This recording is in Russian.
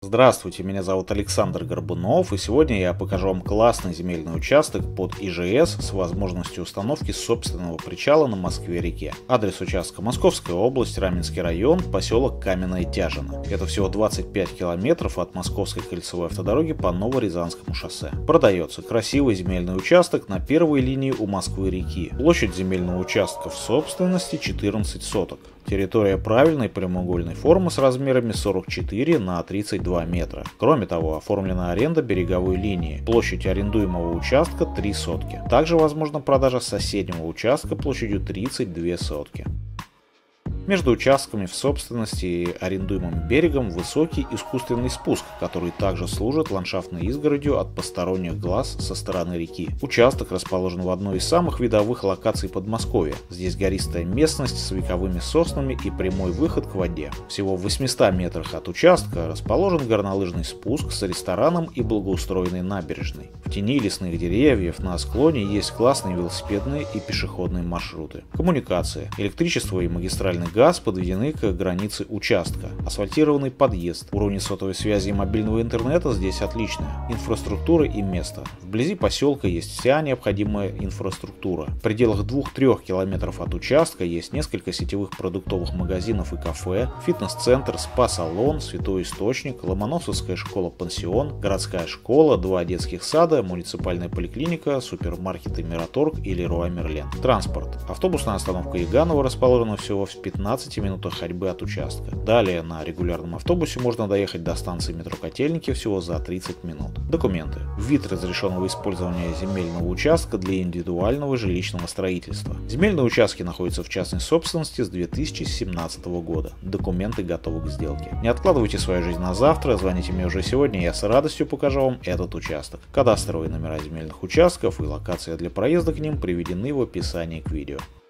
Здравствуйте, меня зовут Александр Горбунов, и сегодня я покажу вам классный земельный участок под ИЖС с возможностью установки собственного причала на Москве-реке. Адрес участка: Московская область, Раменский район, поселок Каменная Тяжина. Это всего 25 километров от Московской кольцевой автодороги по Новорязанскому шоссе. Продается красивый земельный участок на первой линии у Москвы-реки. Площадь земельного участка в собственности 14 соток. Территория правильной прямоугольной формы с размерами 44 на 32 метра. Кроме того, оформлена аренда береговой линии. Площадь арендуемого участка 3 сотки. Также возможна продажа соседнего участка площадью 32 сотки. Между участками в собственности и арендуемым берегом высокий искусственный спуск, который также служит ландшафтной изгородью от посторонних глаз со стороны реки. Участок расположен в одной из самых видовых локаций Подмосковья. Здесь гористая местность с вековыми соснами и прямой выход к воде. Всего в 800 метрах от участка расположен горнолыжный спуск с рестораном и благоустроенной набережной. В тени лесных деревьев на склоне есть классные велосипедные и пешеходные маршруты. Коммуникации, электричество и магистральный газ подведены к границе участка. Асфальтированный подъезд. Уровень сотовой связи и мобильного интернета здесь отличный. Инфраструктура и место. Вблизи поселка есть вся необходимая инфраструктура. В пределах 2-3 километров от участка есть несколько сетевых продуктовых магазинов и кафе, фитнес-центр, спа-салон, Святой Источник, Ломоносовская школа-пансион, городская школа, 2 детских сада, муниципальная поликлиника, супермаркеты Мираторг и Леруа Мерлен. Транспорт. Автобусная остановка Иганова расположена всего в 15 минутах ходьбы от участка. Далее на регулярном автобусе можно доехать до станции метро Котельники всего за 30 минут. Документы. Вид разрешенного использования земельного участка для индивидуального жилищного строительства. Земельные участки находятся в частной собственности с 2017 года. Документы готовы к сделке. Не откладывайте свою жизнь на завтра, звоните мне уже сегодня, я с радостью покажу вам этот участок. Кадастровые номера земельных участков и локация для проезда к ним приведены в описании к видео.